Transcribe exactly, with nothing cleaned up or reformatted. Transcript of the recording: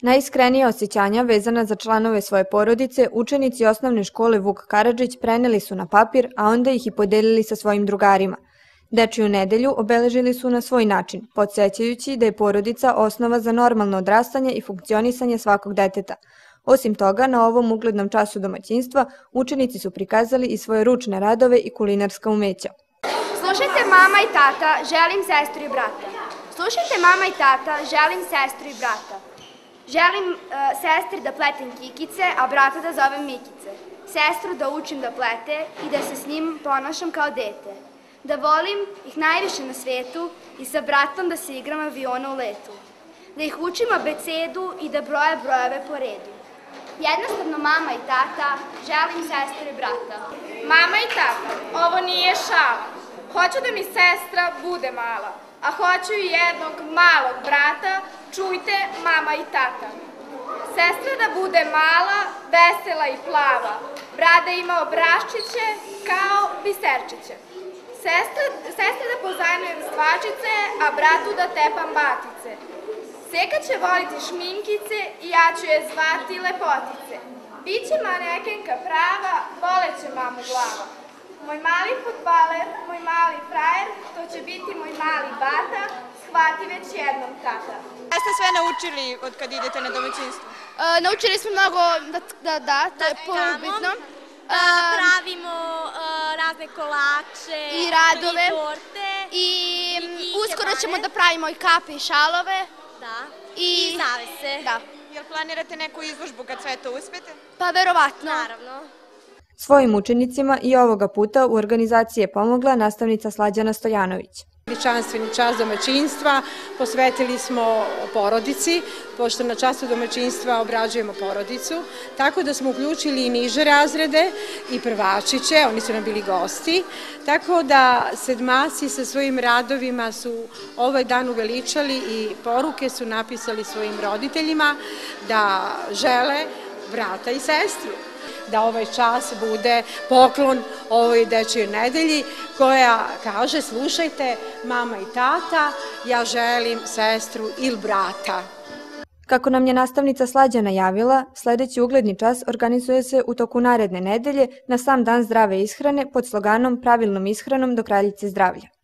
Najiskrenija osjećanja vezana za članove svoje porodice, učenici osnovne škole Vuk Karadžić preneli su na papir, a onda ih i podelili sa svojim drugarima. Dečiju nedelju obeležili su na svoj način, podsjećajući da je porodica osnova za normalno odrastanje i funkcionisanje svakog deteta. Osim toga, na ovom uglednom času domaćinstva, učenici su prikazali i svoje ručne radove i kulinarska umeća. Slušajte mama i tata, želim sestru i brata. Slušajte mama i tata, želim sestru i brata. Želim uh, sestri da pletem kikice, a brata da zovem Mikice. Sestru da učim da plete i da se s njim ponašam kao dete. Da volim ih najviše na svetu i sa bratom da se igram aviona u letu. Da ih učim abecedu i da broje brojeve po redu. Jednostavno mama i tata, želim sestru i brata. Mama i tata, ovo nije šala. Hoću da mi sestra bude mala, a hoću i jednog malog brata, čujte mama i tata. Sestra da bude mala, vesela i plava, brat da ima obraščiće kao biserčiće. Sestra, sestra da pozajmljujem stvačice, a bratu da tepam batice. Seka će voliti šminkice i ja ću je zvati lepotice. Biće manekenka prava, voleće mamu glava. Moj mali fudbaler, moj mali frajer, to će biti moj mali bata, shvati već jednom tata. Šta ste sve naučili od kad idete na domaćinstvo? E, naučili smo mnogo, da, da, da to je bitno. Da pravimo razne kolače i radove i torte. I uskoro ćemo da pravimo i kape i šalove. Da, i zavese. Da. Jel planirate neku izložbu kad sve to uspete? Pa verovatno. Naravno. Svojim učenicima i ovoga puta u organizaciji je pomogla nastavnica Slađana Stojanović. Veličanstveni čas domaćinstva posvetili smo porodici, pošto na času domaćinstva obrađujemo porodicu, tako da smo uključili i niže razrede i prvačiće, oni su nam bili gosti, tako da sedmaci sa svojim radovima su ovaj dan uveličali i poruke su napisali svojim roditeljima da žele brata i sestru. Da ovaj čas bude poklon ovoj dečijoj nedelji koja kaže slušajte mama i tata, ja želim sestru ili brata. Kako nam je nastavnica Slađana javila, sledeći ugledni čas organizuje se u toku naredne nedelje na sam dan zdrave ishrane pod sloganom Pravilnom ishranom do kraljice zdravlja.